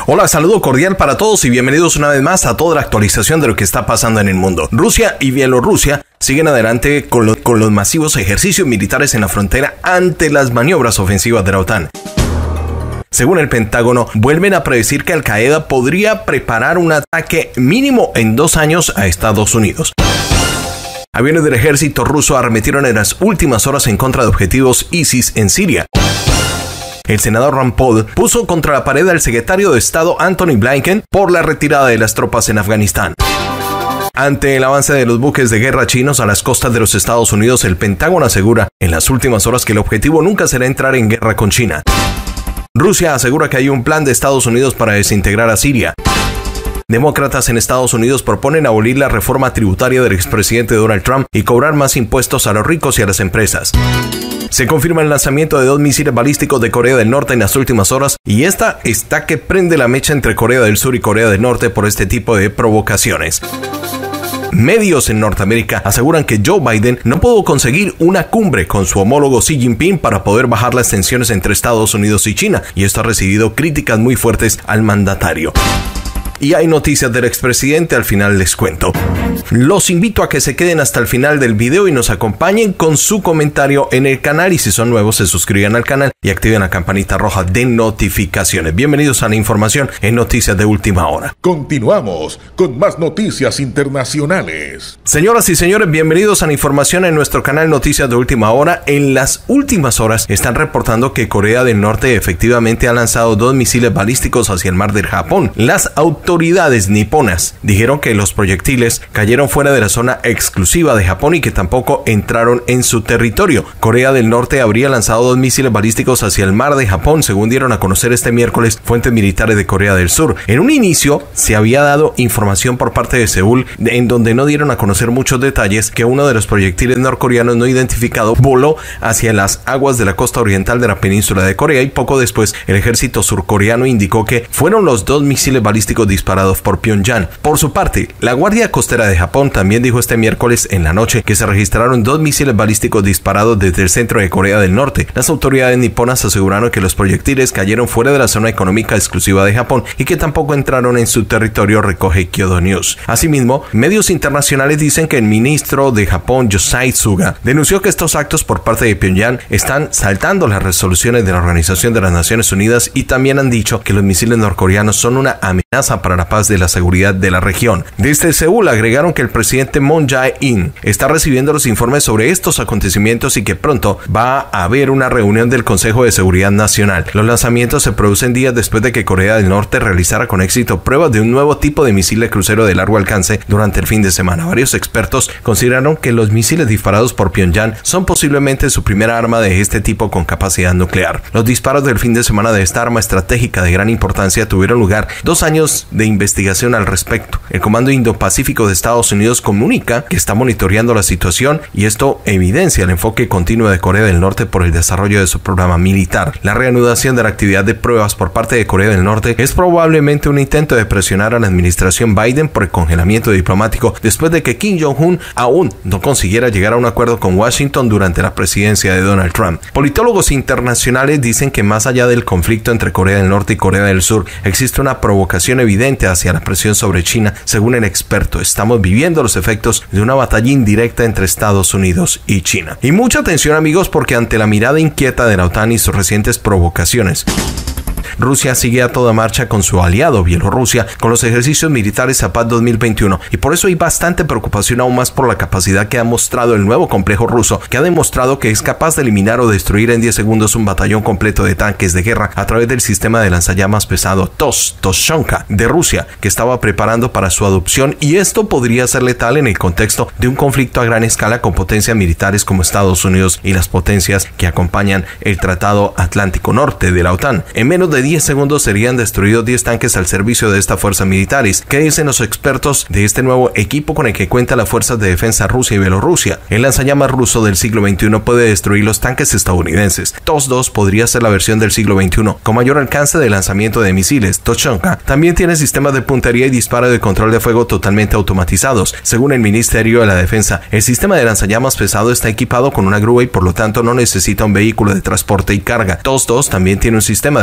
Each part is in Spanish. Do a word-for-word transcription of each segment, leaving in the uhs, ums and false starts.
Hola, saludo cordial para todos y bienvenidos una vez más a toda la actualización de lo que está pasando en el mundo. Rusia y Bielorrusia siguen adelante con, lo, con los masivos ejercicios militares en la frontera ante las maniobras ofensivas de la OTAN. Según el Pentágono, vuelven a predecir que Al Qaeda podría preparar un ataque mínimo en dos años a Estados Unidos. Aviones del ejército ruso arremetieron en las últimas horas en contra de objetivos ISIS en Siria. El senador Rand Paul puso contra la pared al secretario de Estado Antony Blinken por la retirada de las tropas en Afganistán. Ante el avance de los buques de guerra chinos a las costas de los Estados Unidos, el Pentágono asegura en las últimas horas que el objetivo nunca será entrar en guerra con China. Rusia asegura que hay un plan de Estados Unidos para desintegrar a Siria. Demócratas en Estados Unidos proponen abolir la reforma tributaria del expresidente Donald Trump y cobrar más impuestos a los ricos y a las empresas. Se confirma el lanzamiento de dos misiles balísticos de Corea del Norte en las últimas horas y esta está que prende la mecha entre Corea del Sur y Corea del Norte por este tipo de provocaciones. Medios en Norteamérica aseguran que Joe Biden no pudo conseguir una cumbre con su homólogo Xi Jinping para poder bajar las tensiones entre Estados Unidos y China, y esto ha recibido críticas muy fuertes al mandatario. Y hay noticias del expresidente, al final les cuento. Los invito a que se queden hasta el final del video y nos acompañen con su comentario en el canal, y si son nuevos se suscriban al canal y activen la campanita roja de notificaciones. Bienvenidos a la información en Noticias de Última Hora. Continuamos con más noticias internacionales. Señoras y señores, bienvenidos a la información en nuestro canal Noticias de Última Hora. En las últimas horas están reportando que Corea del Norte efectivamente ha lanzado dos misiles balísticos hacia el mar del Japón. Las autoridades autoridades niponas dijeron que los proyectiles cayeron fuera de la zona exclusiva de Japón y que tampoco entraron en su territorio. Corea del Norte habría lanzado dos misiles balísticos hacia el mar de Japón, según dieron a conocer este miércoles fuentes militares de Corea del Sur. En un inicio se había dado información por parte de Seúl, en donde no dieron a conocer muchos detalles, que uno de los proyectiles norcoreanos no identificado voló hacia las aguas de la costa oriental de la península de Corea, y poco después el ejército surcoreano indicó que fueron los dos misiles balísticos disparados por Pyongyang. Por su parte, la Guardia Costera de Japón también dijo este miércoles en la noche que se registraron dos misiles balísticos disparados desde el centro de Corea del Norte. Las autoridades niponas aseguraron que los proyectiles cayeron fuera de la zona económica exclusiva de Japón y que tampoco entraron en su territorio, recoge Kyodo News. Asimismo, medios internacionales dicen que el ministro de Japón, Yoshihide Suga, denunció que estos actos por parte de Pyongyang están saltando las resoluciones de la Organización de las Naciones Unidas, y también han dicho que los misiles norcoreanos son una amenaza para la paz de la seguridad de la región. Desde Seúl agregaron que el presidente Moon Jae-in está recibiendo los informes sobre estos acontecimientos y que pronto va a haber una reunión del Consejo de Seguridad Nacional. Los lanzamientos se producen días después de que Corea del Norte realizara con éxito pruebas de un nuevo tipo de misil de crucero de largo alcance durante el fin de semana. Varios expertos consideraron que los misiles disparados por Pyongyang son posiblemente su primera arma de este tipo con capacidad nuclear. Los disparos del fin de semana de esta arma estratégica de gran importancia tuvieron lugar dos años de investigación al respecto. El Comando Indo-Pacífico de Estados Unidos comunica que está monitoreando la situación, y esto evidencia el enfoque continuo de Corea del Norte por el desarrollo de su programa militar. La reanudación de la actividad de pruebas por parte de Corea del Norte es probablemente un intento de presionar a la administración Biden por el congelamiento diplomático después de que Kim Jong-un aún no consiguiera llegar a un acuerdo con Washington durante la presidencia de Donald Trump. Politólogos internacionales dicen que más allá del conflicto entre Corea del Norte y Corea del Sur, existe una provocación evidente hacia la presión sobre China. Según el experto, estamos viviendo los efectos de una batalla indirecta entre Estados Unidos y China. Y mucha atención, amigos, porque ante la mirada inquieta de la OTAN y sus recientes provocaciones, Rusia sigue a toda marcha con su aliado Bielorrusia con los ejercicios militares Zapad dos mil veintiuno, y por eso hay bastante preocupación aún más por la capacidad que ha mostrado el nuevo complejo ruso, que ha demostrado que es capaz de eliminar o destruir en diez segundos un batallón completo de tanques de guerra a través del sistema de lanzallamas pesado T O S, Toshonka, de Rusia, que estaba preparando para su adopción, y esto podría ser letal en el contexto de un conflicto a gran escala con potencias militares como Estados Unidos y las potencias que acompañan el Tratado Atlántico Norte de la OTAN. En menos de diez segundos serían destruidos diez tanques al servicio de esta fuerza militares. ¿Qué dicen los expertos de este nuevo equipo con el que cuenta las fuerzas de defensa Rusia y Bielorrusia? El lanzallamas ruso del siglo veintiuno puede destruir los tanques estadounidenses. T O S dos podría ser la versión del siglo veintiuno con mayor alcance de lanzamiento de misiles. Toshonka también tiene sistemas de puntería y disparo de control de fuego totalmente automatizados. Según el Ministerio de la Defensa, el sistema de lanzallamas pesado está equipado con una grúa y por lo tanto no necesita un vehículo de transporte y carga. T O S dos también tiene un sistema de guerra electrónica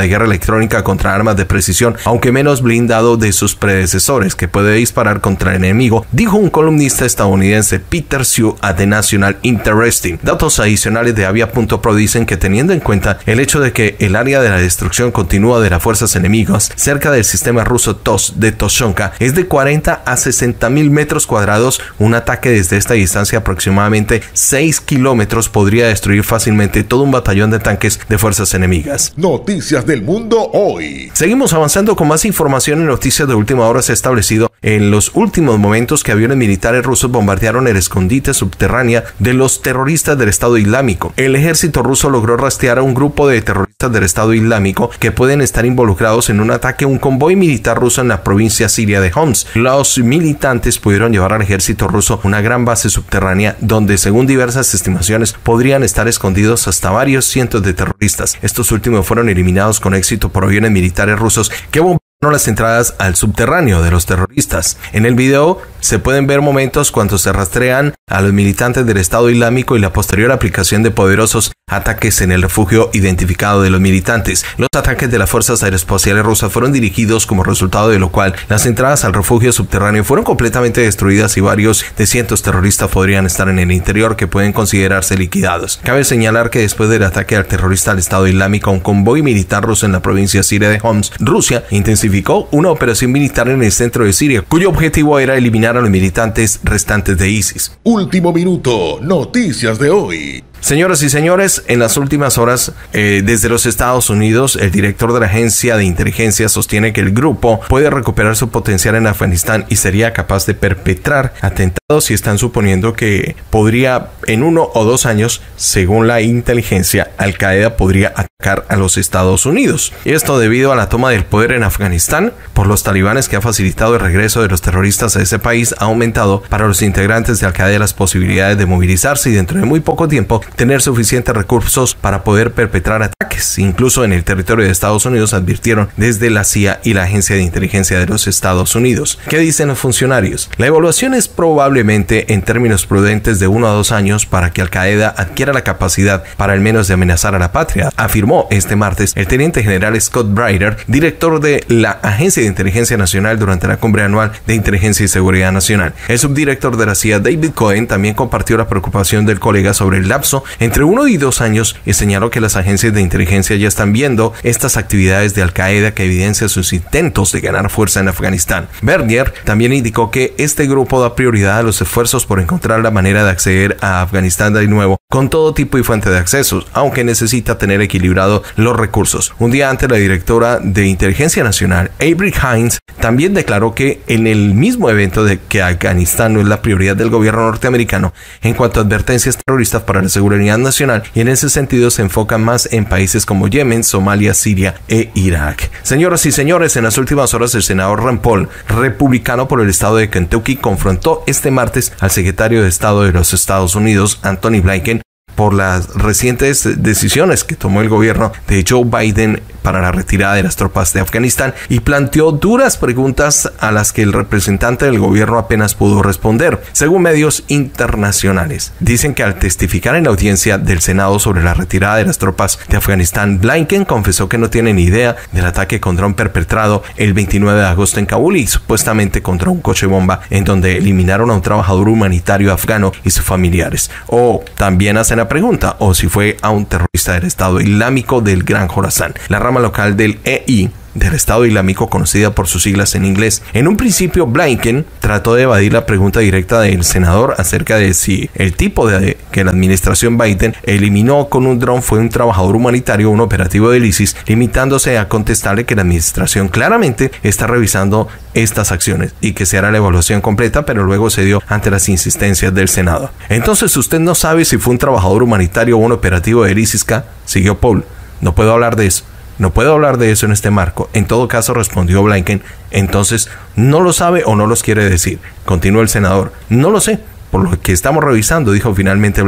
electrónica contra armas de precisión, aunque menos blindado de sus predecesores, que puede disparar contra el enemigo, dijo un columnista estadounidense, Peter Sue, a The National Interesting. Datos adicionales de Avia punto pro dicen que, teniendo en cuenta el hecho de que el área de la destrucción continua de las fuerzas enemigas cerca del sistema ruso T O S de Toshonka es de cuarenta a sesenta mil metros cuadrados, un ataque desde esta distancia, aproximadamente seis kilómetros, podría destruir fácilmente todo un batallón de tanques de fuerzas enemigas. Noticias del mundo hoy. Seguimos avanzando con más información en noticias de última hora. Se ha establecido en los últimos momentos que aviones militares rusos bombardearon el escondite subterráneo de los terroristas del Estado Islámico. El ejército ruso logró rastrear a un grupo de terroristas del Estado Islámico que pueden estar involucrados en un ataque a un convoy militar ruso en la provincia siria de Homs. Los militantes pudieron llevar al ejército ruso una gran base subterránea donde, según diversas estimaciones, podrían estar escondidos hasta varios cientos de terroristas. Estos últimos fueron eliminados con éxito por aviones militares rusos que bombardearon las entradas al subterráneo de los terroristas. En el video se pueden ver momentos cuando se rastrean a los militantes del Estado Islámico y la posterior aplicación de poderosos ataques en el refugio identificado de los militantes. Los ataques de las fuerzas aeroespaciales rusas fueron dirigidos, como resultado de lo cual las entradas al refugio subterráneo fueron completamente destruidas y varios de cientos terroristas podrían estar en el interior, que pueden considerarse liquidados. Cabe señalar que después del ataque al terrorista al Estado Islámico a un convoy militar ruso en la provincia siria de Homs, Rusia intensificó una operación militar en el centro de Siria, cuyo objetivo era eliminar a los militantes restantes de ISIS. Último minuto, noticias de hoy. Señoras y señores, en las últimas horas, eh, desde los Estados Unidos, el director de la agencia de inteligencia sostiene que el grupo puede recuperar su potencial en Afganistán y sería capaz de perpetrar atentados, y están suponiendo que podría, en uno o dos años, según la inteligencia, Al Qaeda podría atacar a los Estados Unidos. Esto debido a la toma del poder en Afganistán por los talibanes, que ha facilitado el regreso de los terroristas a ese país. Ha aumentado para los integrantes de Al Qaeda las posibilidades de movilizarse y dentro de muy poco tiempo tener suficientes recursos para poder perpetrar ataques. Incluso en el territorio de Estados Unidos, advirtieron desde la C I A y la Agencia de Inteligencia de los Estados Unidos. ¿Qué dicen los funcionarios? La evaluación es probablemente, en términos prudentes, de uno a dos años para que Al Qaeda adquiera la capacidad para al menos de amenazar a la patria, afirmó este martes el teniente general Scott Breider, director de la Agencia de Inteligencia Nacional, durante la cumbre anual de Inteligencia y Seguridad Nacional. El subdirector de la C I A, David Cohen, también compartió la preocupación del colega sobre el lapso entre uno y dos años y señaló que las agencias de inteligencia ya están viendo estas actividades de Al Qaeda que evidencian sus intentos de ganar fuerza en Afganistán. Bernier también indicó que este grupo da prioridad a los esfuerzos por encontrar la manera de acceder a Afganistán de nuevo con todo tipo y fuente de accesos, aunque necesita tener equilibrado los recursos. Un día antes, la directora de Inteligencia Nacional, Avery Hines, también declaró que en el mismo evento de que Afganistán no es la prioridad del gobierno norteamericano en cuanto a advertencias terroristas para la seguridad nacional, y en ese sentido se enfocan más en países como Yemen, Somalia, Siria e Irak. Señoras y señores, en las últimas horas, el senador Rand Paul, republicano por el estado de Kentucky, confrontó este martes al secretario de Estado de los Estados Unidos, Anthony Blinken, por las recientes decisiones que tomó el gobierno de Joe Biden para la retirada de las tropas de Afganistán, y planteó duras preguntas a las que el representante del gobierno apenas pudo responder, según medios internacionales. Dicen que al testificar en la audiencia del Senado sobre la retirada de las tropas de Afganistán, Blinken confesó que no tiene ni idea del ataque con dron perpetrado el veintinueve de agosto en Kabul y supuestamente contra un coche bomba en donde eliminaron a un trabajador humanitario afgano y sus familiares. O también hacen la pregunta, o si fue a un terrorista del Estado Islámico del Gran Jorasán, la rama local del E I del Estado Islámico, conocida por sus siglas en inglés. En un principio, Blinken trató de evadir la pregunta directa del senador acerca de si el tipo de que la administración Biden eliminó con un dron fue un trabajador humanitario o un operativo del ISIS, limitándose a contestarle que la administración claramente está revisando estas acciones y que se hará la evaluación completa, pero luego se dio ante las insistencias del Senado. Entonces, usted no sabe si fue un trabajador humanitario o un operativo del ISIS-K, siguió Paul. No puedo hablar de eso. No puedo hablar de eso en este marco. En todo caso, respondió Blinken, entonces, ¿no lo sabe o no los quiere decir? Continuó el senador. No lo sé, por lo que estamos revisando, dijo finalmente Blinken.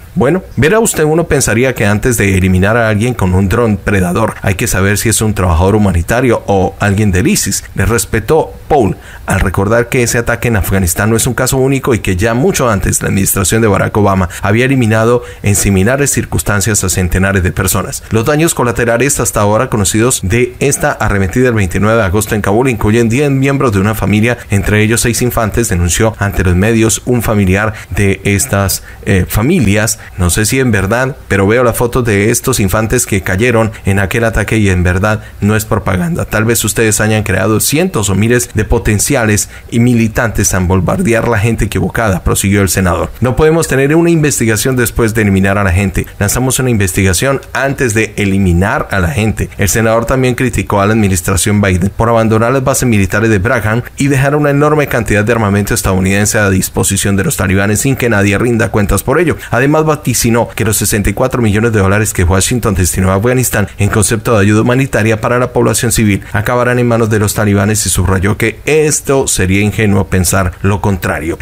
Bueno, verá usted, uno pensaría que antes de eliminar a alguien con un dron predador hay que saber si es un trabajador humanitario o alguien del ISIS. Le respetó Paul al recordar que ese ataque en Afganistán no es un caso único y que ya mucho antes la administración de Barack Obama había eliminado en similares circunstancias a centenares de personas. Los daños colaterales hasta ahora conocidos de esta arremetida del veintinueve de agosto en Kabul incluyen diez miembros de una familia, entre ellos seis infantes, denunció ante los medios un familiar de estas eh, familias. No sé si en verdad, pero veo las fotos de estos infantes que cayeron en aquel ataque y en verdad no es propaganda. Tal vez ustedes hayan creado cientos o miles de potenciales y militantes a bombardear la gente equivocada, prosiguió el senador. No podemos tener una investigación después de eliminar a la gente. Lanzamos una investigación antes de eliminar a la gente. El senador también criticó a la administración Biden por abandonar las bases militares de Bagram y dejar una enorme cantidad de armamento estadounidense a disposición de los talibanes sin que nadie rinda cuentas por ello. Además, vaticinó que los sesenta y cuatro millones de dólares que Washington destinó a Afganistán en concepto de ayuda humanitaria para la población civil acabarán en manos de los talibanes y subrayó que esto sería ingenuo pensar lo contrario.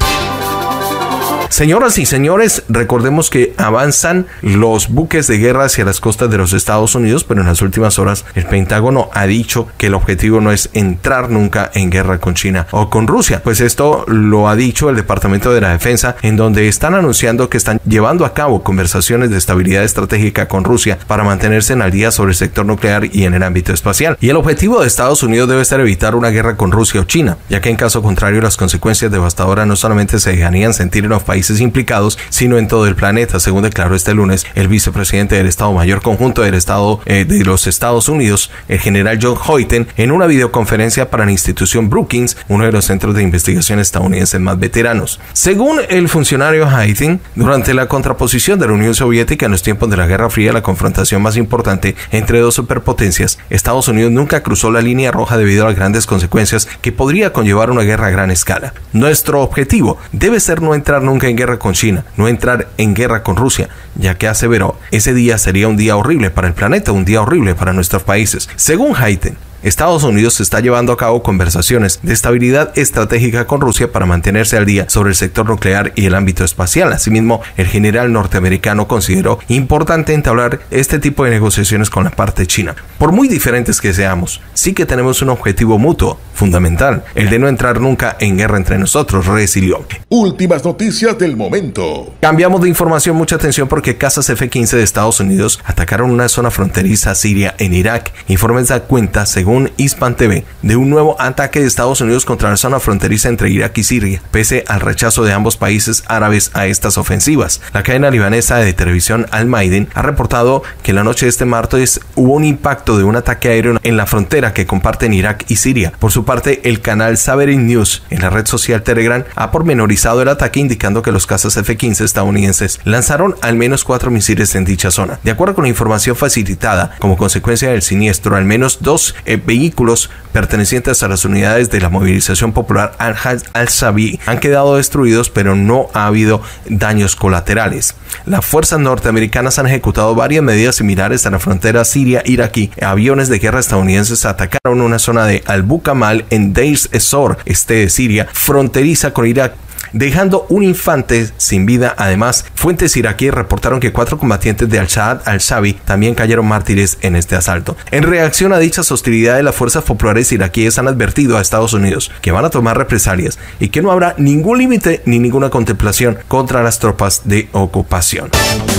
Señoras y señores, recordemos que avanzan los buques de guerra hacia las costas de los Estados Unidos, pero en las últimas horas el Pentágono ha dicho que el objetivo no es entrar nunca en guerra con China o con Rusia. Pues esto lo ha dicho el Departamento de la Defensa, en donde están anunciando que están llevando a cabo conversaciones de estabilidad estratégica con Rusia para mantenerse en al día sobre el sector nuclear y en el ámbito espacial. Y el objetivo de Estados Unidos debe ser evitar una guerra con Rusia o China, ya que en caso contrario las consecuencias devastadoras no solamente se dejarían sentir en los países implicados, sino en todo el planeta, según declaró este lunes el vicepresidente del Estado Mayor Conjunto del Estado eh, de los Estados Unidos, el general John Hoyten, en una videoconferencia para la institución Brookings, uno de los centros de investigación estadounidenses más veteranos. Según el funcionario Hoyten, durante la contraposición de la Unión Soviética en los tiempos de la Guerra Fría, la confrontación más importante entre dos superpotencias, Estados Unidos nunca cruzó la línea roja debido a las grandes consecuencias que podría conllevar una guerra a gran escala. Nuestro objetivo debe ser no entrar nunca en guerra con China, no entrar en guerra con Rusia, ya que aseveró, ese día sería un día horrible para el planeta, un día horrible para nuestros países. Según Hoyten, Estados Unidos está llevando a cabo conversaciones de estabilidad estratégica con Rusia para mantenerse al día sobre el sector nuclear y el ámbito espacial. Asimismo, el general norteamericano consideró importante entablar este tipo de negociaciones con la parte china. Por muy diferentes que seamos, sí que tenemos un objetivo mutuo, fundamental, el de no entrar nunca en guerra entre nosotros, resilió. Últimas noticias del momento. Cambiamos de información, mucha atención, porque cazas F quince de Estados Unidos atacaron una zona fronteriza siria en Irak. Informes dan cuenta, según Según Hispan T V, de un nuevo ataque de Estados Unidos contra la zona fronteriza entre Irak y Siria, pese al rechazo de ambos países árabes a estas ofensivas. La cadena libanesa de televisión Al Mayadeen ha reportado que la noche de este martes hubo un impacto de un ataque aéreo en la frontera que comparten Irak y Siria. Por su parte, el canal Saverin News en la red social Telegram ha pormenorizado el ataque, indicando que los cazas F quince estadounidenses lanzaron al menos cuatro misiles en dicha zona. De acuerdo con la información facilitada como consecuencia del siniestro, al menos dos eh, vehículos pertenecientes a las unidades de la movilización popular Al-Shabi han quedado destruidos, pero no ha habido daños colaterales. Las fuerzas norteamericanas han ejecutado varias medidas similares a la frontera siria-iraquí. Aviones de guerra estadounidenses atacaron una zona de Al-Bukamal en Deir ez-Zor, este de Siria, fronteriza con Irak, dejando un infante sin vida. Además, fuentes iraquíes reportaron que cuatro combatientes de Al-Shahad al-Shabi también cayeron mártires en este asalto. En reacción a dichas hostilidades, las fuerzas populares iraquíes han advertido a Estados Unidos que van a tomar represalias y que no habrá ningún límite ni ninguna contemplación contra las tropas de ocupación.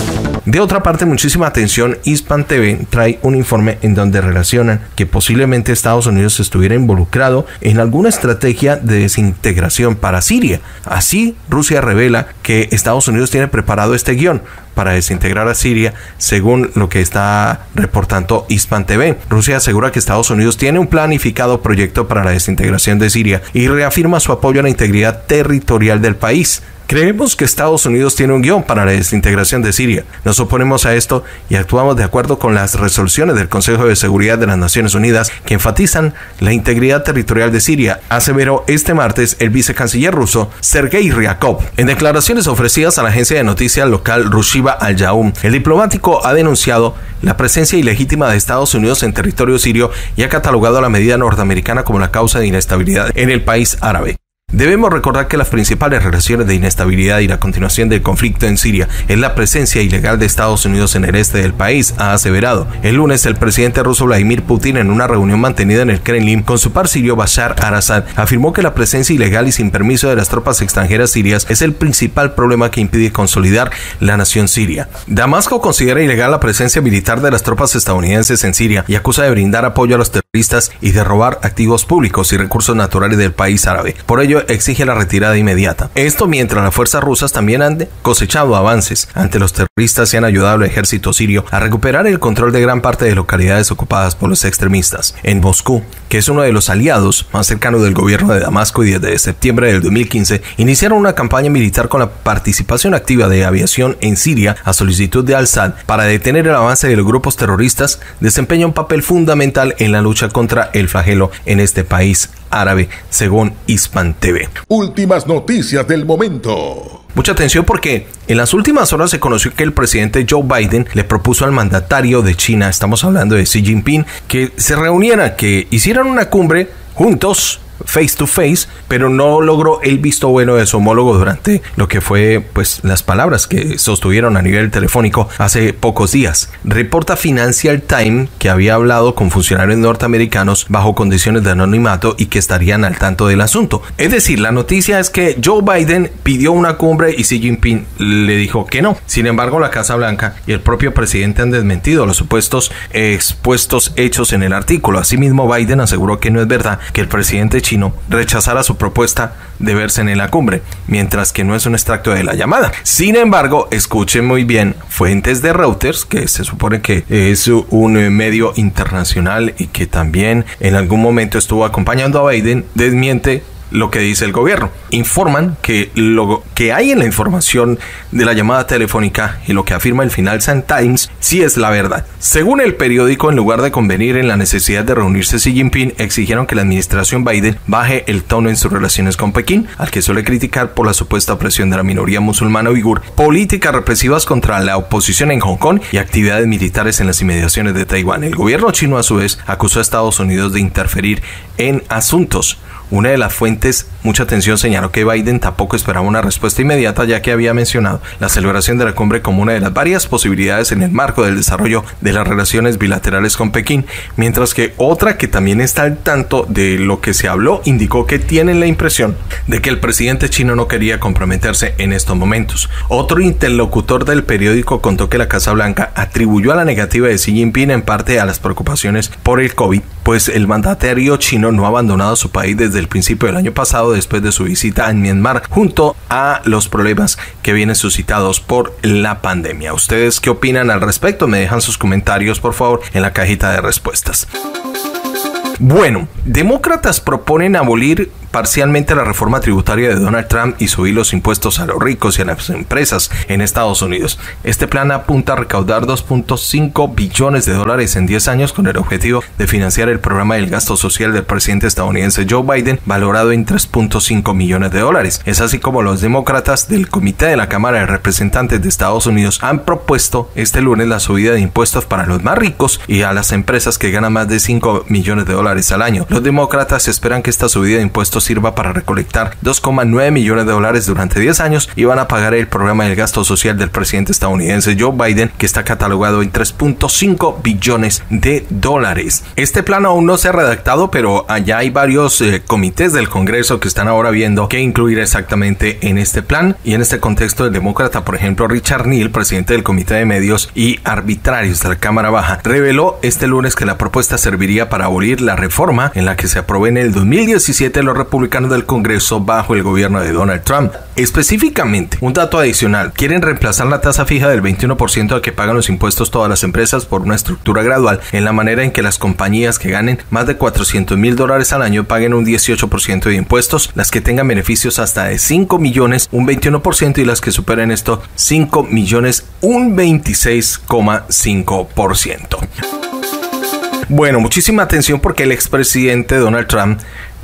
De otra parte, muchísima atención, Hispan T V trae un informe en donde relacionan que posiblemente Estados Unidos estuviera involucrado en alguna estrategia de desintegración para Siria. Así, Rusia revela que Estados Unidos tiene preparado este guión para desintegrar a Siria, según lo que está reportando Hispan T V. Rusia asegura que Estados Unidos tiene un planificado proyecto para la desintegración de Siria y reafirma su apoyo a la integridad territorial del país. Creemos que Estados Unidos tiene un guión para la desintegración de Siria. Nos oponemos a esto y actuamos de acuerdo con las resoluciones del Consejo de Seguridad de las Naciones Unidas que enfatizan la integridad territorial de Siria, aseveró este martes el vicecanciller ruso Sergei Ryabkov. En declaraciones ofrecidas a la agencia de noticias local Rushiba Al-Yaum, el diplomático ha denunciado la presencia ilegítima de Estados Unidos en territorio sirio y ha catalogado a la medida norteamericana como la causa de inestabilidad en el país árabe. Debemos recordar que las principales relaciones de inestabilidad y la continuación del conflicto en Siria es la presencia ilegal de Estados Unidos en el este del país, ha aseverado. El lunes, el presidente ruso Vladimir Putin, en una reunión mantenida en el Kremlin con su par sirio Bashar al-Assad, afirmó que la presencia ilegal y sin permiso de las tropas extranjeras sirias es el principal problema que impide consolidar la nación siria. Damasco considera ilegal la presencia militar de las tropas estadounidenses en Siria y acusa de brindar apoyo a los terroristas y de robar activos públicos y recursos naturales del país árabe. Por ello, exige la retirada inmediata. Esto mientras las fuerzas rusas también han cosechado avances ante los terroristas y han ayudado al ejército sirio a recuperar el control de gran parte de localidades ocupadas por los extremistas. En Moscú, que es uno de los aliados más cercanos del gobierno de Damasco, y desde septiembre del dos mil quince iniciaron una campaña militar con la participación activa de aviación en Siria a solicitud de Al-Assad para detener el avance de los grupos terroristas, desempeña un papel fundamental en la lucha contra el flagelo en este país árabe, según Hispan T V. Últimas noticias del momento. Mucha atención porque en las últimas horas se conoció que el presidente Joe Biden le propuso al mandatario de China, estamos hablando de Xi Jinping, que se reunieran, que hicieran una cumbre juntos, face to face, pero no logró el visto bueno de su homólogo durante lo que fue pues las palabras que sostuvieron a nivel telefónico hace pocos días. Reporta Financial Times que había hablado con funcionarios norteamericanos bajo condiciones de anonimato y que estarían al tanto del asunto. Es decir, la noticia es que Joe Biden pidió una cumbre y Xi Jinping le dijo que no. Sin embargo, la Casa Blanca y el propio presidente han desmentido los supuestos expuestos hechos en el artículo. Asimismo, Biden aseguró que no es verdad que el presidente chino rechazara su propuesta de verse en la cumbre, mientras que no es un extracto de la llamada. Sin embargo, escuchen muy bien, fuentes de Reuters, que se supone que es un medio internacional y que también en algún momento estuvo acompañando a Biden, desmiente lo que dice el gobierno. Informan que lo que hay en la información de la llamada telefónica y lo que afirma el Financial Times sí es la verdad. Según el periódico, en lugar de convenir en la necesidad de reunirse Xi Jinping, exigieron que la administración Biden baje el tono en sus relaciones con Pekín, al que suele criticar por la supuesta opresión de la minoría musulmana uigur, políticas represivas contra la oposición en Hong Kong y actividades militares en las inmediaciones de Taiwán. El gobierno chino, a su vez, acusó a Estados Unidos de interferir en asuntos. Una de las fuentes, mucha atención, señaló que Biden tampoco esperaba una respuesta inmediata, ya que había mencionado la celebración de la cumbre como una de las varias posibilidades en el marco del desarrollo de las relaciones bilaterales con Pekín, mientras que otra que también está al tanto de lo que se habló indicó que tienen la impresión de que el presidente chino no quería comprometerse en estos momentos. Otro interlocutor del periódico contó que la Casa Blanca atribuyó a la negativa de Xi Jinping en parte a las preocupaciones por el COVID, pues el mandatario chino no ha abandonado su país desde el principio del año pasado, después de su visita en Myanmar, junto a los problemas que vienen suscitados por la pandemia. ¿Ustedes qué opinan al respecto? Me dejan sus comentarios, por favor, en la cajita de respuestas. Bueno, demócratas proponen abolir parcialmente la reforma tributaria de Donald Trump y subir los impuestos a los ricos y a las empresas en Estados Unidos. Este plan apunta a recaudar dos punto cinco billones de dólares en diez años con el objetivo de financiar el programa del gasto social del presidente estadounidense Joe Biden, valorado en tres punto cinco millones de dólares. Es así como los demócratas del Comité de la Cámara de Representantes de Estados Unidos han propuesto este lunes la subida de impuestos para los más ricos y a las empresas que ganan más de cinco millones de dólares al año. Los demócratas esperan que esta subida de impuestos sirva para recolectar dos coma nueve millones de dólares durante diez años y van a pagar el programa del gasto social del presidente estadounidense Joe Biden, que está catalogado en tres punto cinco billones de dólares. Este plan aún no se ha redactado, pero allá hay varios eh, comités del Congreso que están ahora viendo qué incluir exactamente en este plan, y en este contexto el demócrata, por ejemplo, Richard Neal, presidente del Comité de Medios y Arbitrarios de la Cámara Baja, reveló este lunes que la propuesta serviría para abolir la reforma en la que se aprobó en el dos mil diecisiete los republicanos del Congreso bajo el gobierno de Donald Trump. Específicamente, un dato adicional, quieren reemplazar la tasa fija del veintiuno por ciento a que pagan los impuestos todas las empresas por una estructura gradual, en la manera en que las compañías que ganen más de cuatrocientos mil dólares al año paguen un dieciocho por ciento de impuestos, las que tengan beneficios hasta de cinco millones un veintiuno por ciento y las que superen esto cinco millones un veintiséis coma cinco por ciento. Bueno, muchísima atención porque el expresidente Donald Trump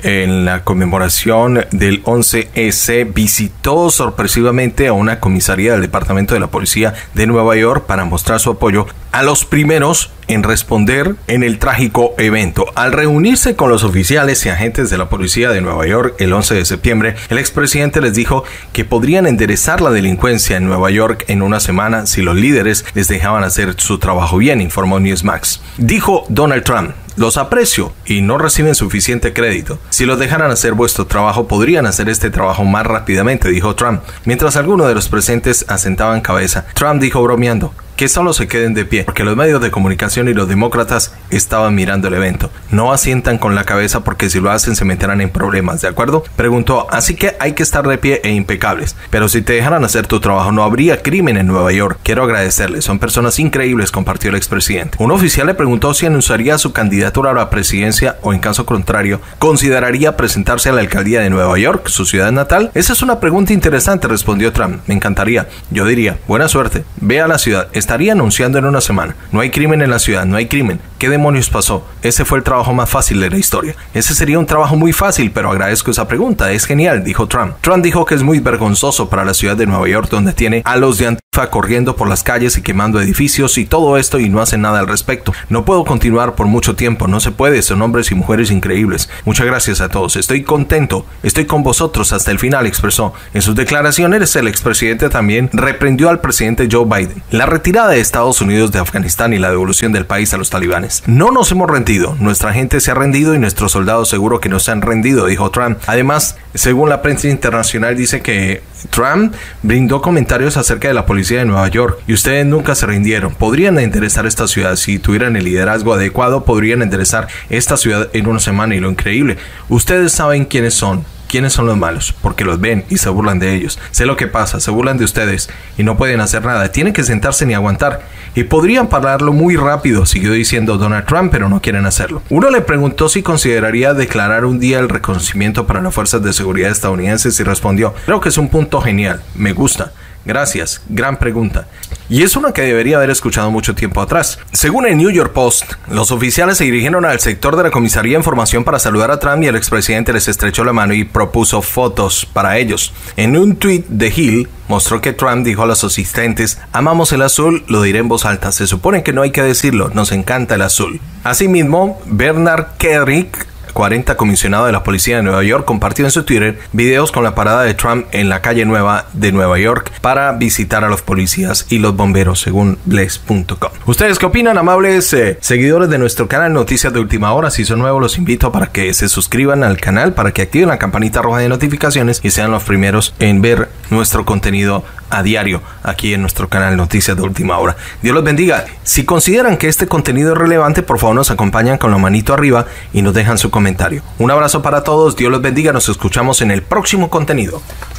en la conmemoración del once ese, visitó sorpresivamente a una comisaría del Departamento de la Policía de Nueva York para mostrar su apoyo a los primeros en responder en el trágico evento. Al reunirse con los oficiales y agentes de la policía de Nueva York el once de septiembre, el expresidente les dijo que podrían enderezar la delincuencia en Nueva York en una semana si los líderes les dejaban hacer su trabajo bien, informó Newsmax. Dijo Donald Trump: los aprecio y no reciben suficiente crédito. Si los dejaran hacer vuestro trabajo, podrían hacer este trabajo más rápidamente, dijo Trump. Mientras algunos de los presentes asentaban cabeza, Trump dijo bromeando que solo se queden de pie, porque los medios de comunicación y los demócratas estaban mirando el evento. No asientan con la cabeza porque si lo hacen se meterán en problemas, ¿de acuerdo? Preguntó: así que hay que estar de pie e impecables. Pero si te dejaran hacer tu trabajo, no habría crimen en Nueva York. Quiero agradecerles, son personas increíbles, compartió el expresidente. Un oficial le preguntó si anunciaría su candidatura a la presidencia o, en caso contrario, consideraría presentarse a la alcaldía de Nueva York, su ciudad natal. Esa es una pregunta interesante, respondió Trump. Me encantaría. Yo diría: buena suerte, ve a la ciudad. Estaría anunciando en una semana. No hay crimen en la ciudad, no hay crimen. ¿Qué demonios pasó? Ese fue el trabajo más fácil de la historia. Ese sería un trabajo muy fácil, pero agradezco esa pregunta. Es genial, dijo Trump. Trump dijo que es muy vergonzoso para la ciudad de Nueva York, donde tiene a los de Antifa corriendo por las calles y quemando edificios y todo esto, y no hacen nada al respecto. No puedo continuar por mucho tiempo, no se puede, son hombres y mujeres increíbles. Muchas gracias a todos, estoy contento, estoy con vosotros hasta el final, expresó. En sus declaraciones, el expresidente también reprendió al presidente Joe Biden la retirada de Estados Unidos de Afganistán y la devolución del país a los talibanes. No nos hemos rendido, nuestra gente se ha rendido y nuestros soldados seguro que no se han rendido, dijo Trump. Además, según la prensa internacional, dice que Trump brindó comentarios acerca de la policía de Nueva York. Y ustedes nunca se rindieron. Podrían enderezar esta ciudad si tuvieran el liderazgo adecuado. Podrían enderezar esta ciudad en una semana. Y lo increíble, ustedes saben quiénes son. ¿Quiénes son los malos? Porque los ven y se burlan de ellos. Sé lo que pasa, se burlan de ustedes y no pueden hacer nada. Tienen que sentarse ni aguantar. Y podrían pararlo muy rápido, siguió diciendo Donald Trump, pero no quieren hacerlo. Uno le preguntó si consideraría declarar un día el reconocimiento para las fuerzas de seguridad estadounidenses y respondió: creo que es un punto genial, me gusta. Gracias, gran pregunta. Y es una que debería haber escuchado mucho tiempo atrás. Según el New York Post, los oficiales se dirigieron al sector de la comisaría en formación para saludar a Trump y el expresidente les estrechó la mano y propuso fotos para ellos. En un tuit de Hill mostró que Trump dijo a los asistentes: amamos el azul, lo diré en voz alta, se supone que no hay que decirlo, nos encanta el azul. Asimismo, Bernard Kerik, cuarenta comisionado de la policía de Nueva York, compartió en su Twitter videos con la parada de Trump en la calle Nueva de Nueva York para visitar a los policías y los bomberos, según bless punto com. ¿Ustedes qué opinan, amables eh, seguidores de nuestro canal Noticias de Última Hora? Si son nuevos, los invito para que se suscriban al canal, para que activen la campanita roja de notificaciones y sean los primeros en ver nuestro contenido a diario aquí en nuestro canal Noticias de Última Hora. Dios los bendiga. Si consideran que este contenido es relevante, por favor nos acompañan con la manito arriba y nos dejan su comentario. Un abrazo para todos, Dios los bendiga, nos escuchamos en el próximo contenido.